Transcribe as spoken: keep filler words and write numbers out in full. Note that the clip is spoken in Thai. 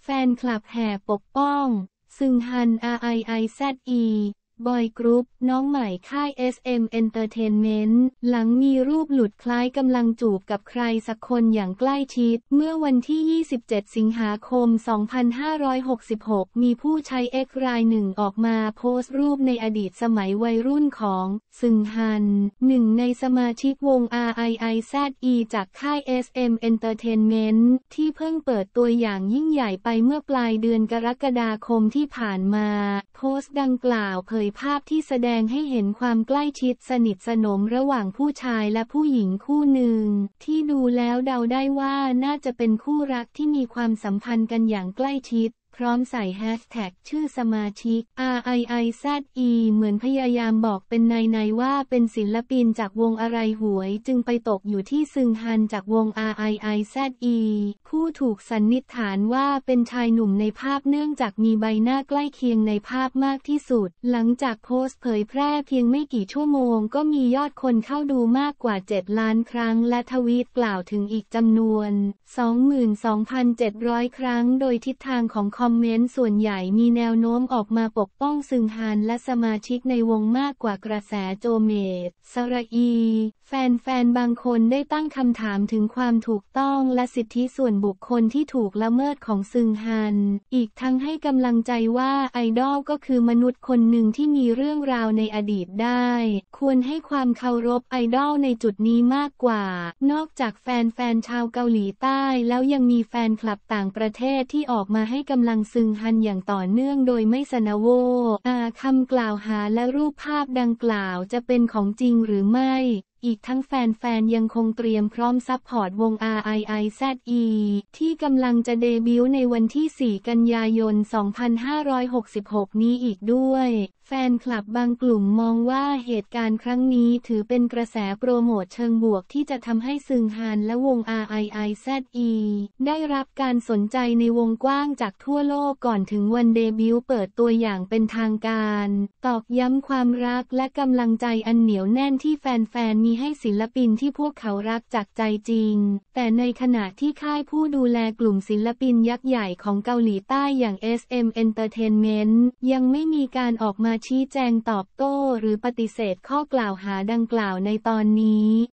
แฟนคลับแห่ปกป้องซึงฮัน อาร์ ไอ ไอ แซด อี บอยกรุ๊ปน้องใหม่ค่าย เอส เอ็ม Entertainment หลังมีรูปหลุดคล้ายกำลังจูบกับใครสักคนอย่างใกล้ชิดเมื่อวันที่ ยี่สิบเจ็ด สิงหาคม สองพันห้าร้อยหกสิบหก มีผู้ใช้ X รายหนึ่งออกมาโพสต์รูปในอดีตสมัยวัยรุ่นของซึงฮันหนึ่งในสมาชิกวง อาร์ ไอ ไอ แซด อี จากค่าย เอส เอ็ม Entertainment ที่เพิ่งเปิดตัวอย่างยิ่งใหญ่ไปเมื่อปลายเดือนกรกฎาคมที่ผ่านมาโพสต์ดังกล่าวเผยภาพที่แสดงให้เห็นความใกล้ชิดสนิทสนมระหว่างผู้ชายและผู้หญิงคู่หนึ่งที่ดูแล้วเดาได้ว่าน่าจะเป็นคู่รักที่มีความสัมพันธ์กันอย่างใกล้ชิดพร้อมใส่แฮชแท็กชื่อสมาชิก อาร์ ไอ ไอ แซด อี เหมือนพยายามบอกเป็นในๆว่าเป็นศิลปินจากวงอะไรหวยจึงไปตกอยู่ที่ซึงฮันจากวง อาร์ ไอ ไอ แซด อี ผู้ถูกสันนิษฐานว่าเป็นชายหนุ่มในภาพเนื่องจากมีใบหน้าใกล้เคียงในภาพมากที่สุดหลังจากโพสต์เผยแพร่เพียงไม่กี่ชั่วโมงก็มียอดคนเข้าดูมากกว่าเจ็ดล้านครั้งและทวีตกล่าวถึงอีกจำนวน สองหมื่นสองพันเจ็ดร้อย ครั้งโดยทิศทางของคอมเมนต์ส่วนใหญ่มีแนวโน้มออกมาปกป้องซึงฮันและสมาชิกในวงมากกว่ากระแสโจเมดสระอีแฟนๆบางคนได้ตั้งคำถามถึงความถูกต้องและสิทธิส่วนบุคคลที่ถูกละเมิดของซึงฮันอีกทั้งให้กำลังใจว่าไอดอลก็คือมนุษย์คนหนึ่งที่มีเรื่องราวในอดีตได้ควรให้ความเคารพไอดอลในจุดนี้มากกว่านอกจากแฟนๆชาวเกาหลีใต้แล้วยังมีแฟนคลับต่างประเทศที่ออกมาให้กำลังซึงฮันอย่างต่อเนื่องโดยไม่สนโวอาคำกล่าวหาและรูปภาพดังกล่าวจะเป็นของจริงหรือไม่อีกทั้งแฟนๆยังคงเตรียมพร้อมซัพพอร์ตวง อาร์ ไอ ไอ แซด อี ที่กำลังจะเดบิวต์ในวันที่ สี่ กันยายน สองพันห้าร้อยหกสิบหก นี้อีกด้วยแฟนคลับบางกลุ่มมองว่าเหตุการณ์ครั้งนี้ถือเป็นกระแสโปรโมทเชิงบวกที่จะทำให้ซึงฮันและวง อาร์ ไอ ไอ แซด อี ได้รับการสนใจในวงกว้างจากทั่วโลกก่อนถึงวันเดบิวต์เปิดตัวอย่างเป็นทางการตอกย้ำความรักและกำลังใจอันเหนียวแน่นที่แฟนๆมีให้ศิลปินที่พวกเขารักจากใจจริงแต่ในขณะที่ค่ายผู้ดูแลกลุ่มศิลปินยักษ์ใหญ่ของเกาหลีใต้อย่าง เอส เอ็ม Entertainment ยังไม่มีการออกมาชี้แจงตอบโต้หรือปฏิเสธข้อกล่าวหาดังกล่าวในตอนนี้